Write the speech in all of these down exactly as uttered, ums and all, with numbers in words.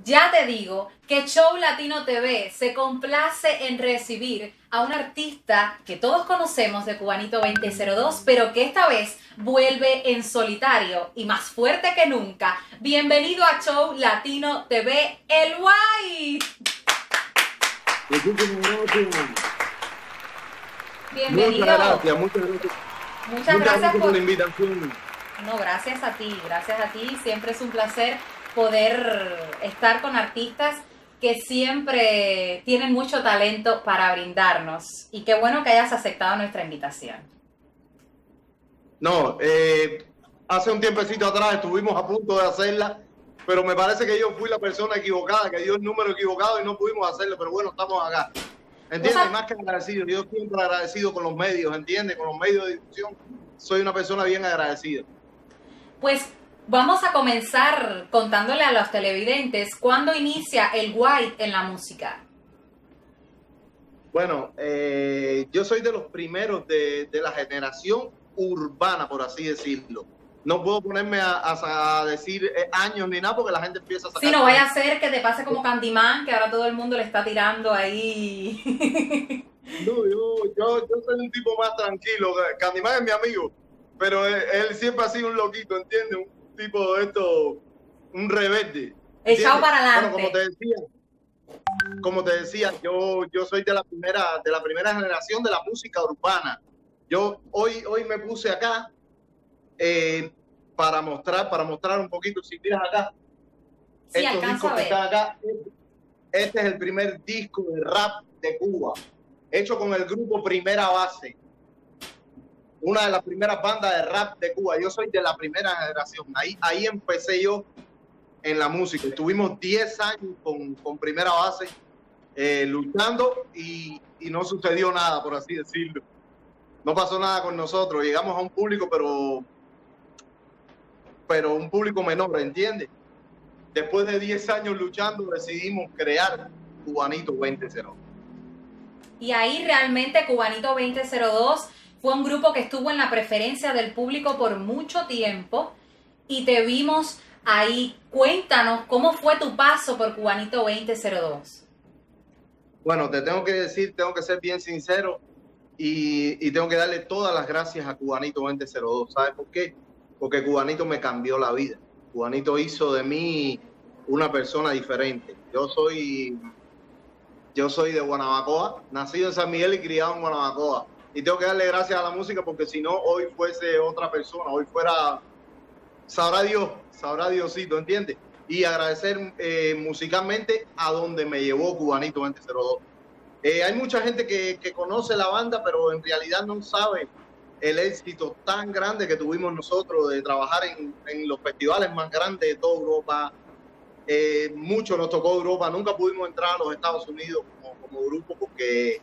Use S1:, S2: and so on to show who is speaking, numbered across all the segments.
S1: Ya te digo que Show Latino T V se complace en recibir a un artista que todos conocemos de Cubanito veinte cero dos, pero que esta vez vuelve en solitario y más fuerte que nunca. Bienvenido a Show Latino T V, El White. Bienvenido.
S2: Muchas gracias, muchas gracias.
S1: Muchas,
S2: muchas
S1: gracias,
S2: gracias
S1: por...
S2: por la invitación.
S1: No, gracias a ti, gracias a ti. Siempre es un placer poder estar con artistas que siempre tienen mucho talento para brindarnos. Y qué bueno que hayas aceptado nuestra invitación.
S2: No, eh, hace un tiempecito atrás estuvimos a punto de hacerla, pero me parece que yo fui la persona equivocada, que dio el número equivocado y no pudimos hacerlo, pero bueno, estamos acá. ¿Entiendes? O sea, más que agradecido, yo siempre agradecido con los medios, ¿entiendes? Con los medios de difusión, soy una persona bien agradecida.
S1: Pues vamos a comenzar contándole a los televidentes cuándo inicia el White en la música.
S2: Bueno, eh, yo soy de los primeros de, de la generación urbana, por así decirlo. No puedo ponerme a, a, a decir eh, años ni nada porque la gente empieza a sacar...
S1: Sí, no vaya a ser que te pase como Candyman, que ahora todo el mundo le está tirando ahí.
S2: No, yo, yo, yo soy un tipo más tranquilo. Candyman es mi amigo, pero él, él siempre ha sido un loquito, ¿entiendes? Un tipo de esto, un rebelde.
S1: Echado para adelante.
S2: Bueno, como te decía, como te decía, yo, yo soy de la primera, de la primera generación de la música urbana. Yo hoy, hoy me puse acá eh, para mostrar, para mostrar un poquito, si miras acá,
S1: sí,
S2: estos discos que están acá, este es el primer disco de rap de Cuba, hecho con el grupo Primera Base, una de las primeras bandas de rap de Cuba. Yo soy de la primera generación, ahí, ahí empecé yo en la música. Estuvimos diez años con, con Primera Base eh, luchando y, y no sucedió nada, por así decirlo. No pasó nada con nosotros. Llegamos a un público, pero, pero un público menor, ¿entiendes? Después de diez años luchando, decidimos crear Cubanito veinte cero dos.
S1: Y ahí realmente Cubanito veinte cero dos fue un grupo que estuvo en la preferencia del público por mucho tiempo y te vimos ahí. Cuéntanos cómo fue tu paso por Cubanito veinte cero dos.
S2: Bueno, te tengo que decir, tengo que ser bien sincero y, y tengo que darle todas las gracias a Cubanito veinte cero dos. ¿Sabes por qué? Porque Cubanito me cambió la vida. Cubanito hizo de mí una persona diferente. Yo soy, yo soy de Guanabacoa, nacido en San Miguel y criado en Guanabacoa. Y tengo que darle gracias a la música porque si no, hoy fuese otra persona, hoy fuera, sabrá Dios, sabrá Diosito, ¿entiendes? Y agradecer eh, musicalmente a donde me llevó Cubanito veinte cero dos. Eh, hay mucha gente que, que conoce la banda, pero en realidad no sabe el éxito tan grande que tuvimos nosotros de trabajar en, en los festivales más grandes de toda Europa. Eh, mucho nos tocó Europa, nunca pudimos entrar a los Estados Unidos como, como grupo porque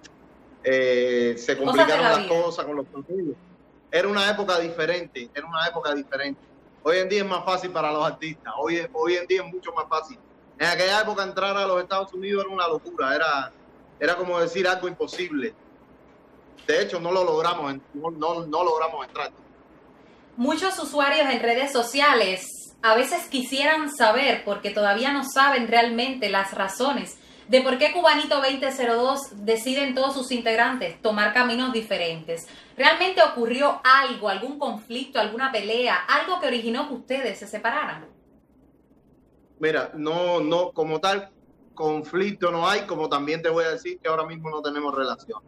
S2: eh, se complicaron las cosas con los partidos. Era una época diferente, era una época diferente. Hoy en día es más fácil para los artistas, hoy, hoy en día es mucho más fácil. En aquella época entrar a los Estados Unidos era una locura, era, era como decir algo imposible. De hecho, no lo logramos, no, no, no logramos entrar.
S1: Muchos usuarios en redes sociales a veces quisieran saber, porque todavía no saben realmente las razones de por qué Cubanito veinte cero dos deciden todos sus integrantes tomar caminos diferentes. ¿Realmente ocurrió algo, algún conflicto, alguna pelea, algo que originó que ustedes se separaran?
S2: Mira, no, no, como tal conflicto no hay, como también te voy a decir que ahora mismo no tenemos relación.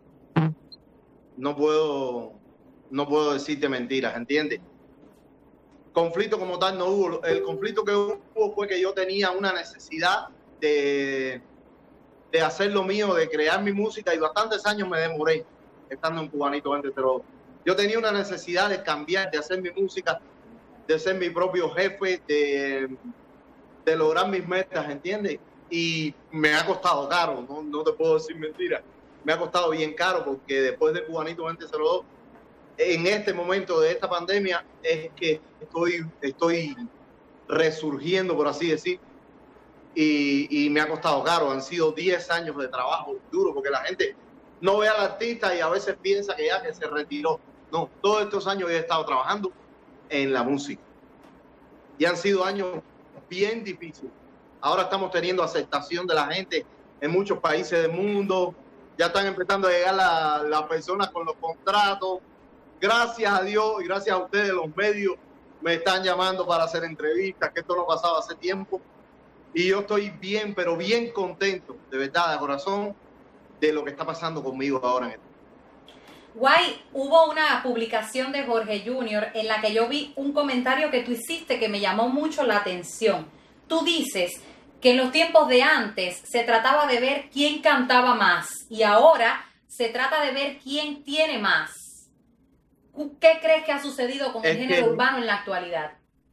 S2: No puedo, no puedo decirte mentiras, ¿entiendes? Conflicto como tal no hubo. El conflicto que hubo fue que yo tenía una necesidad de, de hacer lo mío, de crear mi música, y bastantes años me demoré estando en Cubanito veinte cero dos. Yo tenía una necesidad de cambiar, de hacer mi música, de ser mi propio jefe, de, de lograr mis metas, ¿entiendes? Y me ha costado caro, no, no te puedo decir mentiras. Me ha costado bien caro porque después de Cubanito veinte cero dos, en este momento de esta pandemia, es que estoy, estoy resurgiendo, por así decir, y, y me ha costado caro. Han sido diez años de trabajo duro porque la gente no ve al artista y a veces piensa que ya que se retiró. No, todos estos años he estado trabajando en la música y han sido años bien difíciles. Ahora estamos teniendo aceptación de la gente en muchos países del mundo. Ya están empezando a llegar las la personas con los contratos. Gracias a Dios y gracias a ustedes, los medios, me están llamando para hacer entrevistas, que esto no pasaba hace tiempo. Y yo estoy bien, pero bien contento, de verdad, de corazón, de lo que está pasando conmigo ahora en esto.
S1: Guay, hubo una publicación de Jorge junior en la que yo vi un comentario que tú hiciste que me llamó mucho la atención. Tú dices que en los tiempos de antes se trataba de ver quién cantaba más y ahora se trata de ver quién tiene más. ¿Qué crees que ha sucedido con el género urbano en la actualidad?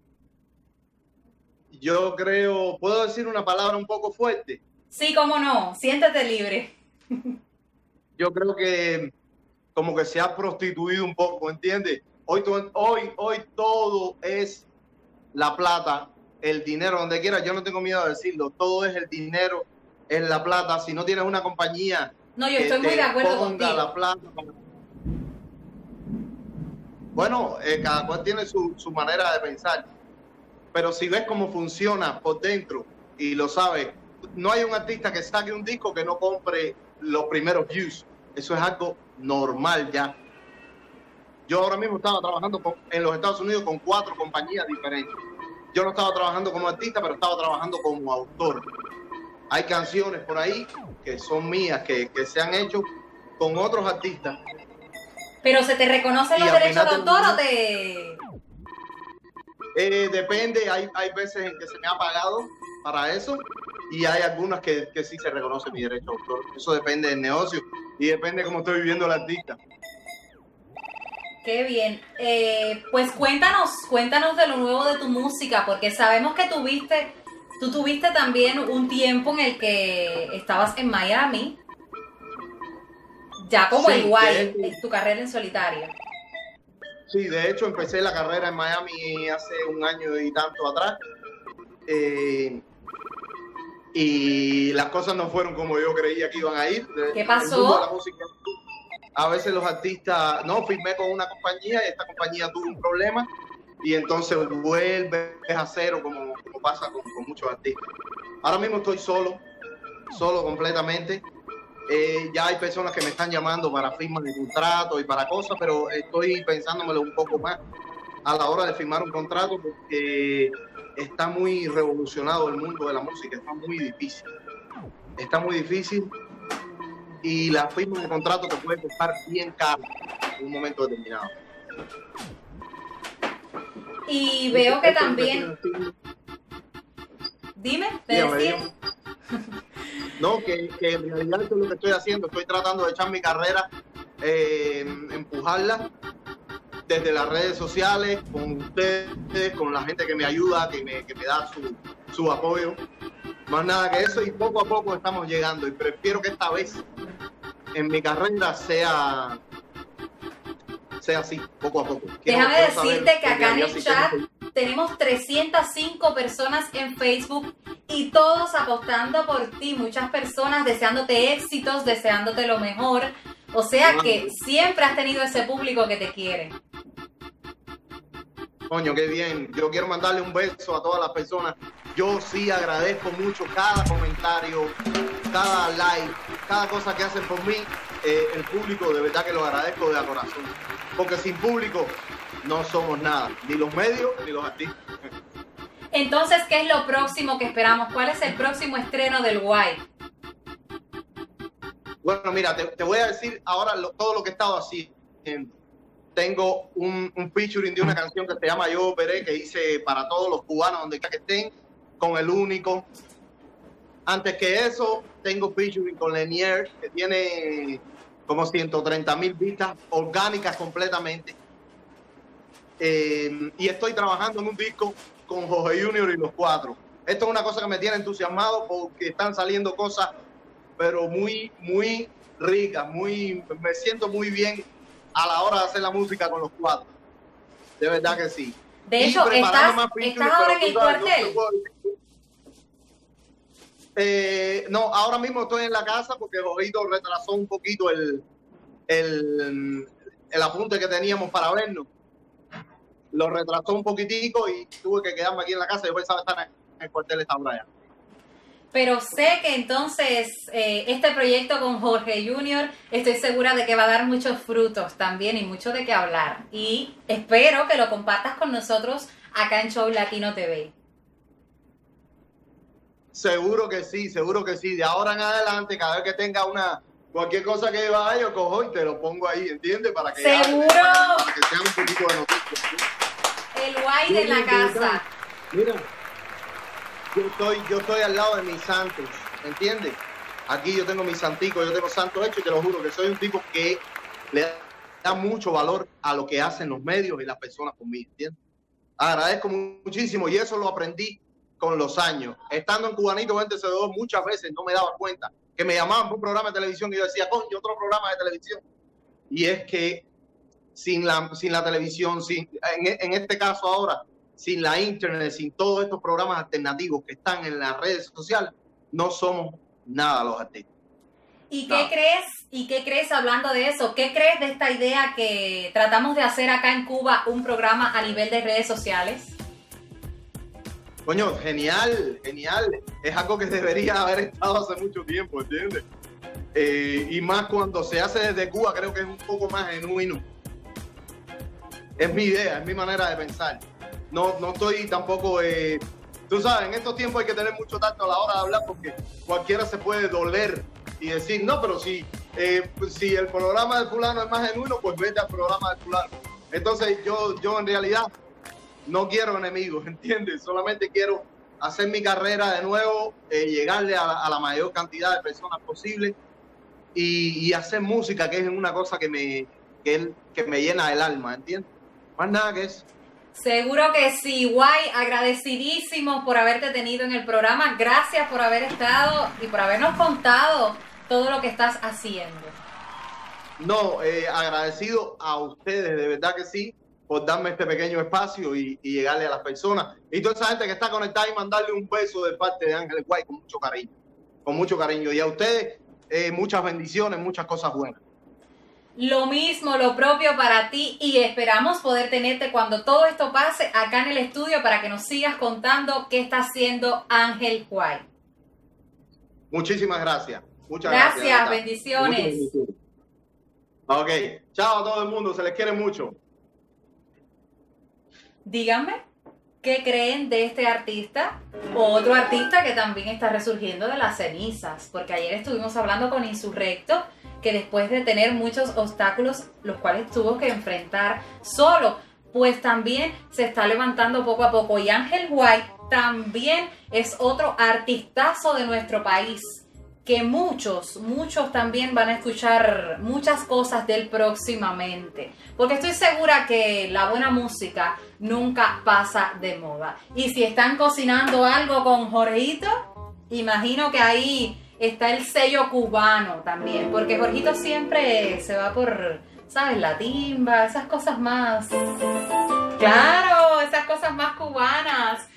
S2: Yo creo, ¿puedo decir una palabra un poco fuerte?
S1: Sí, cómo no, siéntete libre.
S2: Yo creo que como que se ha prostituido un poco, ¿entiendes? Hoy, hoy, hoy todo es la plata, el dinero, donde quiera. Yo no tengo miedo de decirlo, todo es el dinero, es la plata. Si no tienes una compañía,
S1: no, yo estoy muy de acuerdo contigo.
S2: La plata. Bueno, eh, cada cual tiene su, su manera de pensar, pero si ves cómo funciona por dentro y lo sabes, no hay un artista que saque un disco que no compre los primeros views. Eso es algo normal ya. Yo ahora mismo estaba trabajando con, en los Estados Unidos con cuatro compañías diferentes. Yo no estaba trabajando como artista, pero estaba trabajando como autor. Hay canciones por ahí que son mías, que, que se han hecho con otros artistas.
S1: ¿Pero se te reconocen los derechos de autor o te...?
S2: Eh, depende, hay, hay veces en que se me ha pagado para eso y hay algunas que, que sí se reconoce mi derecho de autor. Eso depende del negocio y depende de cómo estoy viviendo el artista.
S1: Qué bien. Eh, pues cuéntanos, cuéntanos de lo nuevo de tu música, porque sabemos que tuviste, tú tuviste también un tiempo en el que estabas en Miami, ya como sí, el guay, en tu carrera en solitario.
S2: Sí, de hecho empecé la carrera en Miami hace un año y tanto atrás. Eh, y las cosas no fueron como yo creía que iban a ir.
S1: ¿Qué pasó?
S2: La música, a veces los artistas, no, firmé con una compañía y esta compañía tuvo un problema y entonces vuelves a cero como, como pasa con, con muchos artistas. Ahora mismo estoy solo, solo completamente. Eh, ya hay personas que me están llamando para firmas de contrato y para cosas, pero estoy pensándomelo un poco más a la hora de firmar un contrato porque está muy revolucionado el mundo de la música, está muy difícil. Está muy difícil y la firma de contrato te puede costar bien caro en un momento determinado.
S1: Y veo que también... Dime, te decía...
S2: No, que, que en realidad esto es lo que estoy haciendo. Estoy tratando de echar mi carrera, eh, empujarla desde las redes sociales, con ustedes, con la gente que me ayuda, que me, que me da su, su apoyo. Más nada que eso y poco a poco estamos llegando. Y prefiero que esta vez en mi carrera sea, sea así, poco a poco. Quiero,
S1: Déjame
S2: quiero
S1: decirte que acá en el chat tenemos trescientas cinco personas en Facebook y todos apostando por ti, muchas personas deseándote éxitos, deseándote lo mejor. O sea que siempre has tenido ese público que te quiere.
S2: Coño, qué bien. Yo quiero mandarle un beso a todas las personas. Yo sí agradezco mucho cada comentario, cada like, cada cosa que hacen por mí. Eh, el público, de verdad que lo agradezco de corazón. Porque sin público no somos nada, ni los medios ni los artistas.
S1: Entonces, ¿qué es lo próximo que esperamos? ¿Cuál es el próximo estreno del Guay?
S2: Bueno, mira, te, te voy a decir ahora lo, todo lo que he estado haciendo. Tengo un, un featuring de una canción que se llama Yo Veré, que hice para todos los cubanos donde quiera que estén, con El Único. Antes que eso, tengo featuring con Lenier, que tiene como ciento treinta mil vistas orgánicas completamente. Eh, y estoy trabajando en un disco con Jorge junior y los cuatro. Esto es una cosa que me tiene entusiasmado porque están saliendo cosas, pero muy, muy ricas, muy, me siento muy bien a la hora de hacer la música con los cuatro. De verdad que sí.
S1: De hecho, estás, ¿estás ahora en el cuartel?
S2: No, eh, no, ahora mismo estoy en la casa porque Jorgito retrasó un poquito el, el, el apunte que teníamos para vernos. Lo retrasó un poquitico y tuve que quedarme aquí en la casa. Yo pensaba estar en el cuartel esta hora ya.
S1: pero sé que entonces eh, este proyecto con Jorge Junior, estoy segura de que va a dar muchos frutos también y mucho de qué hablar. Y espero que lo compartas con nosotros acá en Show Latino T V.
S2: Seguro que sí, seguro que sí. De ahora en adelante, cada vez que tenga una cualquier cosa que vaya, yo cojo y te lo pongo ahí, ¿entiendes? Para que
S1: ¡seguro!
S2: Para, para que sea un poquito de noticias.
S1: El guay de la casa.
S2: Mira, yo estoy, yo estoy al lado de mis santos, ¿entiendes? Aquí yo tengo mis santicos, yo tengo santos hechos y te lo juro que soy un tipo que le da mucho valor a lo que hacen los medios y las personas conmigo, ¿entiendes? Agradezco muchísimo y eso lo aprendí con los años. Estando en Cubanito veinte cero dos muchas veces no me daba cuenta que me llamaban por un programa de televisión y yo decía, coño, otro programa de televisión. Y es que sin la, sin la televisión, sin, en, en este caso ahora, sin la internet, sin todos estos programas alternativos que están en las redes sociales, no somos nada los artistas.
S1: ¿Y qué crees? ¿Y qué crees hablando de eso? ¿Qué crees de esta idea que tratamos de hacer acá en Cuba un programa a nivel de redes sociales?
S2: Coño, genial, genial. Es algo que debería haber estado hace mucho tiempo, ¿entiendes? Eh, y más cuando se hace desde Cuba, creo que es un poco más genuino. Es mi idea, es mi manera de pensar. No, no estoy tampoco... Eh, tú sabes, en estos tiempos hay que tener mucho tacto a la hora de hablar porque cualquiera se puede doler y decir, no, pero si, eh, si el programa del fulano es más genuino, pues vete al programa del fulano. Entonces yo, yo en realidad... no quiero enemigos, ¿entiendes? Solamente quiero hacer mi carrera de nuevo, eh, llegarle a la, a la mayor cantidad de personas posible y, y hacer música, que es una cosa que me, que, que me llena el alma, ¿entiendes? Más nada que eso.
S1: Seguro que sí, guay, agradecidísimos por haberte tenido en el programa, gracias por haber estado y por habernos contado todo lo que estás haciendo.
S2: No, eh, agradecido a ustedes, de verdad que sí, por darme este pequeño espacio y, y llegarle a las personas. Y toda esa gente que está conectada y mandarle un beso de parte de Ángeles Guay con mucho cariño. Con mucho cariño. Y a ustedes, eh, muchas bendiciones, muchas cosas buenas.
S1: Lo mismo, lo propio para ti y esperamos poder tenerte cuando todo esto pase acá en el estudio para que nos sigas contando qué está haciendo Ángel Guay.
S2: Muchísimas gracias. Muchas
S1: gracias.
S2: Gracias,
S1: bendiciones.
S2: Muchas bendiciones. Ok, chao a todo el mundo, se les quiere mucho.
S1: Díganme, ¿qué creen de este artista? Otro artista que también está resurgiendo de las cenizas, porque ayer estuvimos hablando con Insurrecto, que después de tener muchos obstáculos, los cuales tuvo que enfrentar solo, pues también se está levantando poco a poco. Y Ángel Guay también es otro artistazo de nuestro país, que muchos, muchos también van a escuchar muchas cosas de él próximamente. Porque estoy segura que la buena música nunca pasa de moda. Y si están cocinando algo con Jorgito, imagino que ahí está el sello cubano también. Porque Jorgito siempre se va por, ¿sabes? La timba, esas cosas más... Claro, esas cosas más cubanas.